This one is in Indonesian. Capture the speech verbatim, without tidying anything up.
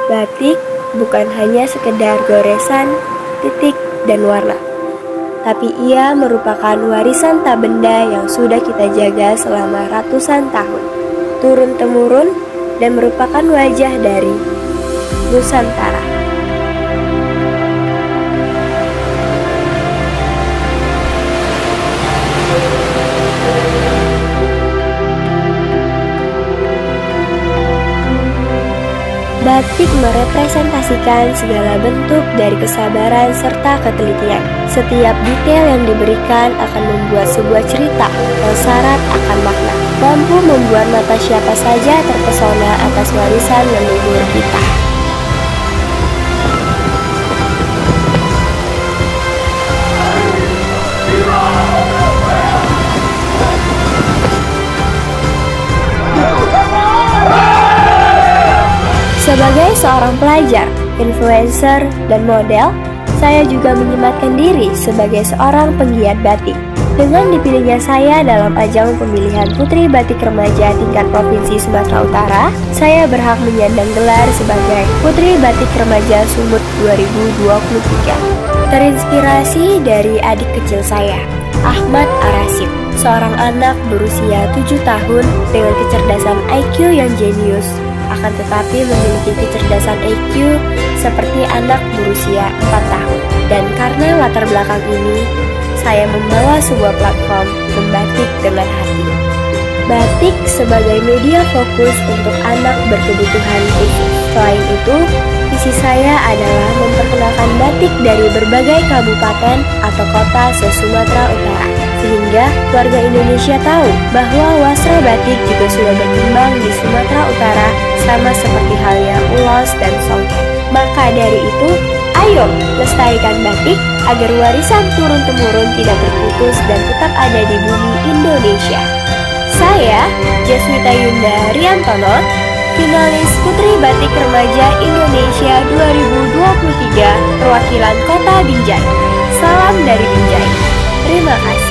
Batik bukan hanya sekedar goresan, titik, dan warna, tapi ia merupakan warisan tak benda yang sudah kita jaga selama ratusan tahun, turun-temurun, dan merupakan wajah dari Nusantara. Batik merepresentasikan segala bentuk dari kesabaran serta ketelitian. Setiap detail yang diberikan akan membuat sebuah cerita yang syarat akan makna, mampu membuat mata siapa saja terpesona atas warisan leluhur kita. Sebagai seorang pelajar, influencer, dan model, saya juga menyematkan diri sebagai seorang penggiat batik. Dengan dipilihnya saya dalam ajang pemilihan Putri Batik Remaja tingkat Provinsi Sumatera Utara, saya berhak menyandang gelar sebagai Putri Batik Remaja Sumut dua ribu dua puluh tiga. Terinspirasi dari adik kecil saya, Ahmad Arasid, seorang anak berusia tujuh tahun dengan kecerdasan I Q yang jenius, akan tetapi memiliki kecerdasan I Q seperti anak berusia empat tahun. Dan karena latar belakang ini, saya membawa sebuah platform membatik dengan hati. Batik sebagai media fokus untuk anak berkebutuhan khusus. Selain itu, visi saya adalah memperkenalkan batik dari berbagai kabupaten atau kota se-Sumatera Utara, sehingga warga Indonesia tahu bahwa wasra batik juga sudah berkembang di Sumatera Utara sama seperti halnya ulos dan songket. Maka dari itu, ayo lestarikan batik agar warisan turun-temurun tidak terputus dan tetap ada di bumi Indonesia. Saya, Jasmita Yunda Riantono, finalis Putri Batik Remaja Indonesia dua ribu dua puluh tiga, perwakilan Kota Binjai. Salam dari Binjai. Terima kasih.